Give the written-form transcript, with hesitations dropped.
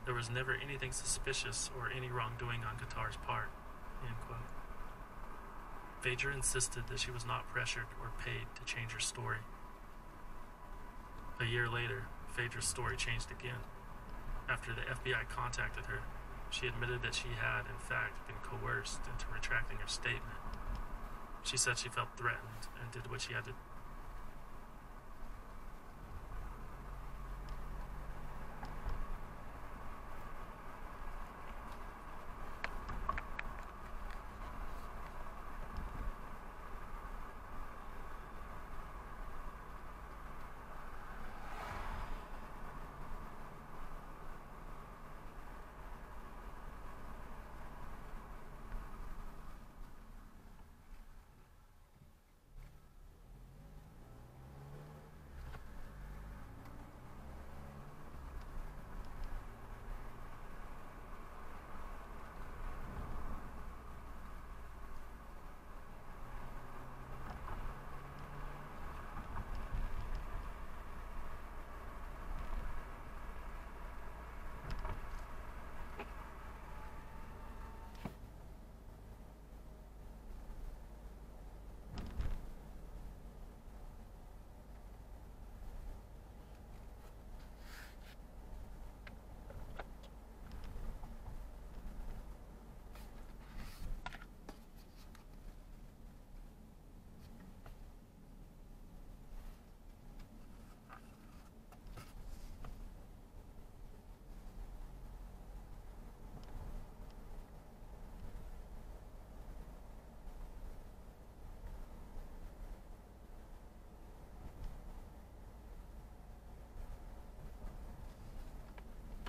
There was never anything suspicious or any wrongdoing on Qatar's part." End quote. Phaedra insisted that she was not pressured or paid to change her story. A year later, Phaedra's story changed again. After the FBI contacted her, she admitted that she had, in fact, been coerced into retracting her statement. She said she felt threatened and did what she had to